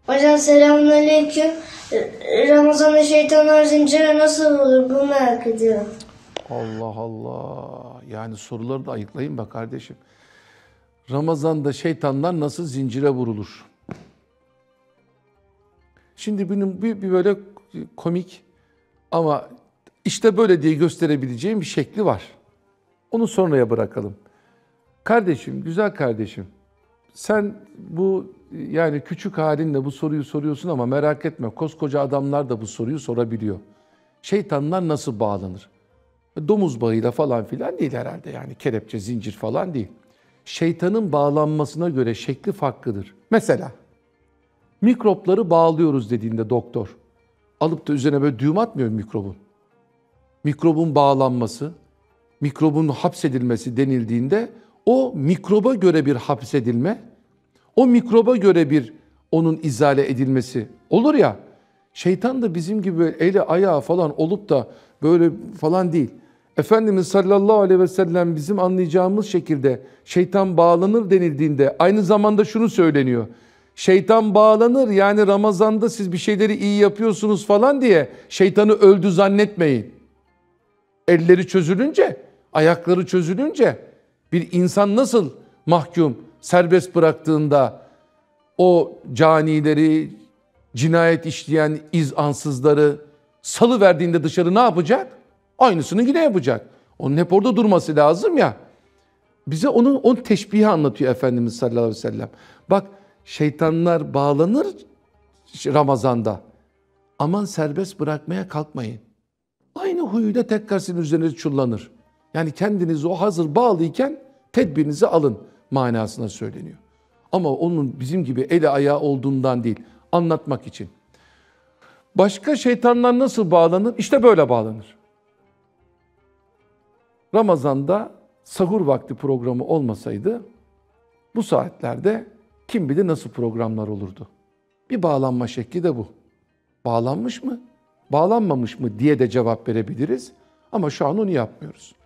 Hocam selamünaleyküm. Ramazan'da şeytanlar zinciri nasıl olur? Bunu merak ediyorum. Allah Allah. Yani soruları da ayıklayın be kardeşim. Ramazan'da şeytanlar nasıl zincire vurulur? Şimdi bunun bir böyle komik ama işte böyle diye gösterebileceğim bir şekli var. Onu sonraya bırakalım. Kardeşim, güzel kardeşim. Sen bu yani küçük halinle bu soruyu soruyorsun ama merak etme. Koskoca adamlar da bu soruyu sorabiliyor. Şeytanlar nasıl bağlanır? Domuz bağıyla falan filan değil herhalde, yani kelepçe, zincir falan değil. Şeytanın bağlanmasına göre şekli farklıdır. Mesela mikropları bağlıyoruz dediğinde doktor, alıp da üzerine böyle düğüm atmıyor mikrobun. Mikrobun bağlanması, mikrobun hapsedilmesi denildiğinde o mikroba göre bir hapsedilme, o mikroba göre bir onun izale edilmesi olur ya. Şeytan da bizim gibi eli ayağı falan olup da böyle falan değil. Efendimiz sallallahu aleyhi ve sellem bizim anlayacağımız şekilde şeytan bağlanır denildiğinde aynı zamanda şunu söyleniyor. Şeytan bağlanır, yani Ramazan'da siz bir şeyleri iyi yapıyorsunuz falan diye şeytanı öldü zannetmeyin. Elleri çözülünce, ayakları çözülünce bir insan nasıl mahkum, serbest bıraktığında o canileri, cinayet işleyen izansızları salıverdiğinde dışarı ne yapacak? Aynısını yine yapacak. Onun hep orada durması lazım ya. Bize onun teşbihi anlatıyor Efendimiz sallallahu aleyhi ve sellem. Bak, şeytanlar bağlanır Ramazan'da. Aman serbest bırakmaya kalkmayın. Aynı huyuyla tekrar sizin üzerinize çullanır. Yani kendinizi o hazır bağlıyken tedbirinizi alın manasına söyleniyor. Ama onun bizim gibi eli ayağı olduğundan değil, anlatmak için. Başka şeytanlar nasıl bağlanır? İşte böyle bağlanır. Ramazan'da sahur vakti programı olmasaydı bu saatlerde kim bilir nasıl programlar olurdu. Bir bağlanma şekli de bu. Bağlanmış mı, bağlanmamış mı diye de cevap verebiliriz ama şu an onu yapmıyoruz.